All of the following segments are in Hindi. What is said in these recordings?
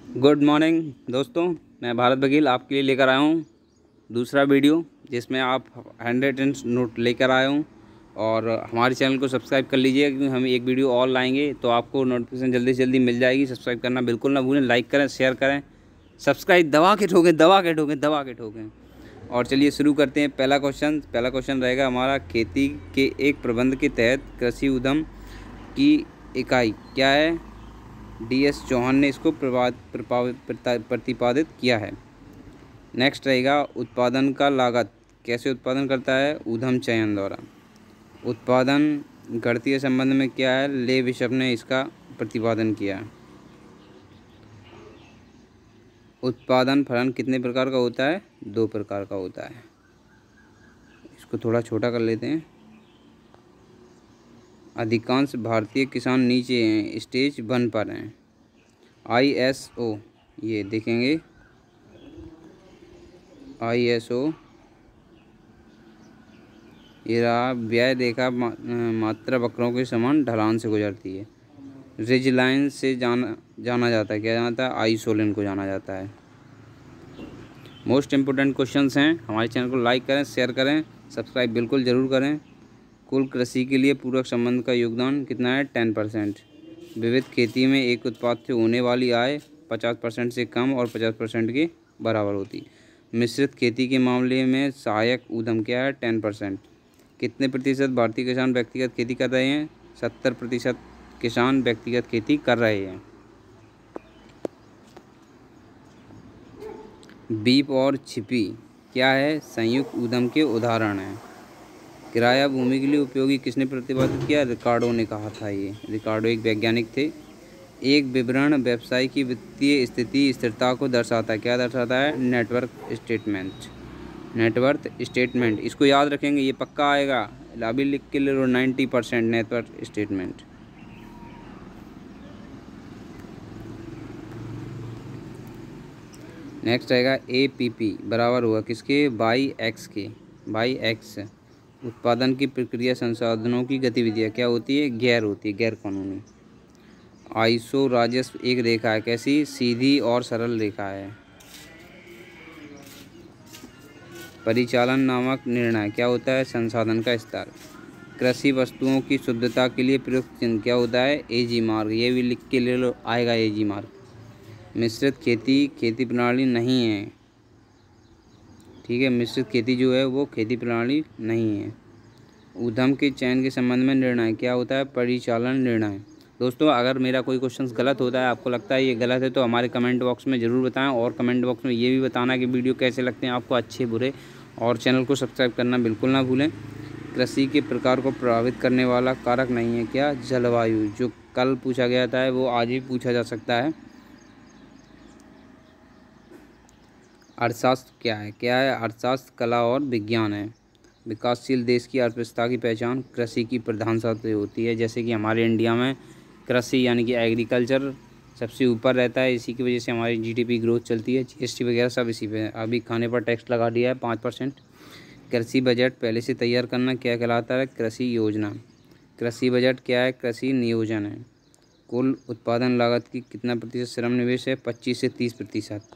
गुड मॉर्निंग दोस्तों, मैं भारत बघेल आपके लिए लेकर आया हूँ दूसरा वीडियो, जिसमें आप 100 नोट लेकर आया हूँ। और हमारे चैनल को सब्सक्राइब कर लीजिएगा, क्योंकि हम एक वीडियो और लाएंगे तो आपको नोटिफिकेशन जल्दी से जल्दी मिल जाएगी। सब्सक्राइब करना बिल्कुल ना भूलें, लाइक करें, शेयर करें, सब्सक्राइब दबा के ठोकें, दबा के ठोकें, दबा के ठोकें। और चलिए शुरू करते हैं। पहला क्वेश्चन रहेगा हमारा, खेती के एक प्रबंध के तहत कृषि उद्यम की इकाई क्या है? DS चौहान ने इसको प्रतिपादित किया है। नेक्स्ट रहेगा, उत्पादन का लागत कैसे उत्पादन करता है? उद्यम चयन द्वारा। उत्पादन गणितीय संबंध में क्या है? ले बिशप ने इसका प्रतिपादन किया है। उत्पादन फलन कितने प्रकार का होता है? 2 प्रकार का होता है। इसको थोड़ा छोटा कर लेते हैं। अधिकांश भारतीय किसान नीचे हैं, स्टेज 1 पर हैं। ISO ये देखेंगे, ISO ये रहा, व्यय रेखा मात्रा वक्रों के समान ढलान से गुजरती है। रिज लाइन से जाना जाता है, क्या जाना जाता है? आइसोलिन को जाना जाता है। मोस्ट इम्पोर्टेंट क्वेश्चंस हैं। हमारे चैनल को लाइक करें, शेयर करें, सब्सक्राइब बिल्कुल ज़रूर करें। कुल कृषि के लिए पूरक संबंध का योगदान कितना है? 10%। विविध खेती में एक उत्पाद से होने वाली आय 50% से कम और 50% के बराबर होती है। मिश्रित खेती के मामले में सहायक उद्यम क्या है? 10%। कितने प्रतिशत भारतीय किसान व्यक्तिगत खेती कर रहे हैं? 70% किसान व्यक्तिगत खेती कर रहे हैं। बीप और छिपी क्या है? संयुक्त उद्यम के उदाहरण हैं। किराया भूमि के लिए उपयोगी किसने प्रतिपादित किया? रिकार्डो ने कहा था। ये रिकार्डो एक वैज्ञानिक थे। एक विवरण व्यवसाय की वित्तीय स्थिति स्थिरता को दर्शाता है, क्या दर्शाता है? Network statement. इसको याद रखेंगे, ये पक्का आएगा। अभी लिख के ले लो 90% नेटवर्क स्टेटमेंट। नेक्स्ट आएगा APP बराबर होगा किसके? By X. उत्पादन की प्रक्रिया संसाधनों की गतिविधियाँ क्या होती है? गैर कानूनी। आइसो राजस्व एक रेखा है, कैसी? सीधी और सरल रेखा है। परिचालन नामक निर्णय क्या होता है? संसाधन का स्तर। कृषि वस्तुओं की शुद्धता के लिए प्रयुक्त चिन्ह क्या होता है? AG mark. ये भी लिख के ले लो, आएगा AG मार्क। मिश्रित खेती प्रणाली नहीं है, ठीक है। मिश्रित खेती जो है वो खेती प्रणाली नहीं है। उद्यम के चयन के संबंध में निर्णय क्या होता है? परिचालन निर्णय। दोस्तों, अगर मेरा कोई क्वेश्चन गलत होता है, आपको लगता है ये गलत है, तो हमारे कमेंट बॉक्स में ज़रूर बताएं। और कमेंट बॉक्स में ये भी बताना कि वीडियो कैसे लगते हैं आपको, अच्छे बुरे। और चैनल को सब्सक्राइब करना बिल्कुल ना भूलें। कृषि के प्रकार को प्रभावित करने वाला कारक नहीं है, क्या? जलवायु। जो कल पूछा गया था वो आज भी पूछा जा सकता है। अर्थशास्त्र क्या है? अर्थशास्त्र कला और विज्ञान है। विकासशील देश की अर्थव्यवस्था की पहचान कृषि की प्रधानता से होती है। जैसे कि हमारे इंडिया में कृषि यानी कि एग्रीकल्चर सबसे ऊपर रहता है। इसी की वजह से हमारी GDP ग्रोथ चलती है। GST वगैरह सब इसी पे है। अभी खाने पर टैक्स लगा दिया है 5%। कृषि बजट पहले से तैयार करना क्या कहलाता है? कृषि योजना। कृषि बजट क्या है? कृषि नियोजन है। कुल उत्पादन लागत की कितना प्रतिशत श्रम निवेश है? 25 से 30%।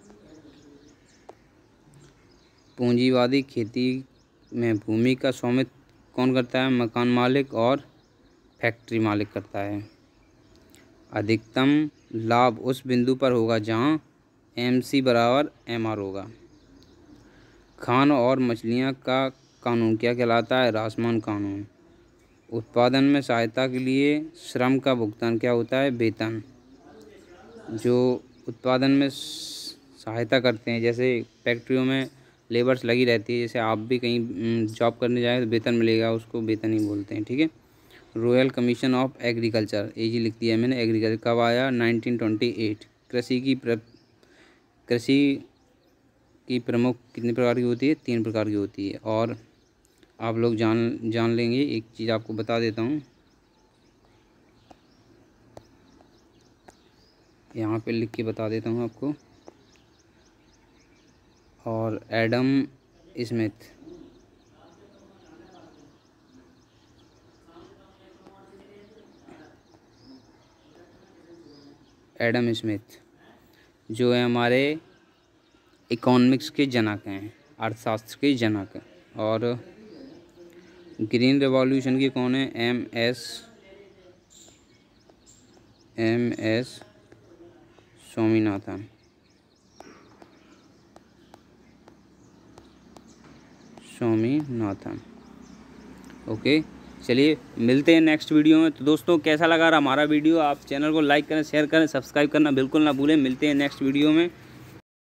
पूंजीवादी खेती में भूमि का स्वामित्व कौन करता है? मकान मालिक और फैक्ट्री मालिक करता है। अधिकतम लाभ उस बिंदु पर होगा जहां MC बराबर MR होगा। खान और मछलियां का कानून क्या कहलाता है? रासमान कानून। उत्पादन में सहायता के लिए श्रम का भुगतान क्या होता है? वेतन। जो उत्पादन में सहायता करते हैं, जैसे फैक्ट्रियों में लेबर्स लगी रहती है, जैसे आप भी कहीं जॉब करने जाएँ तो वेतन मिलेगा, उसको वेतन ही बोलते हैं, ठीक है। Royal commission of agriculture, AG लिख दिया है मैंने। एग्रीकल्चर कब आया? 1928। कृषि की प्रमुख कितने प्रकार की होती है? 3 प्रकार की होती है। और आप लोग जान लेंगे। एक चीज़ आपको बता देता हूँ, यहाँ पे लिख के बता देता हूँ आपको। और एडम स्मिथ, जो है हमारे इकोनॉमिक्स के जनक हैं, अर्थशास्त्र के जनक हैं। और ग्रीन रेवोल्यूशन की कौन है? M S Swaminathan. ओके, चलिए मिलते हैं नेक्स्ट वीडियो में। तो दोस्तों कैसा लगा हमारा वीडियो? आप चैनल को लाइक करें, शेयर करें, सब्सक्राइब करना बिल्कुल ना भूलें। मिलते हैं नेक्स्ट वीडियो में।